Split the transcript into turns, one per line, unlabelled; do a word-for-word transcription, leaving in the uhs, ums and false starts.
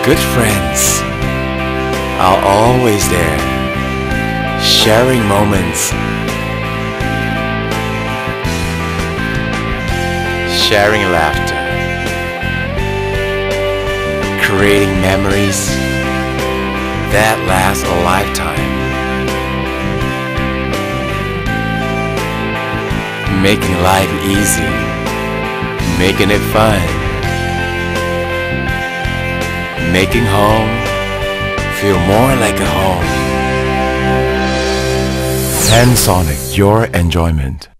good friends are always there, sharing moments, sharing laughter, creating memories that last a lifetime, making life easy, making it fun, making home feel more like a home. Pensonic, your enjoyment.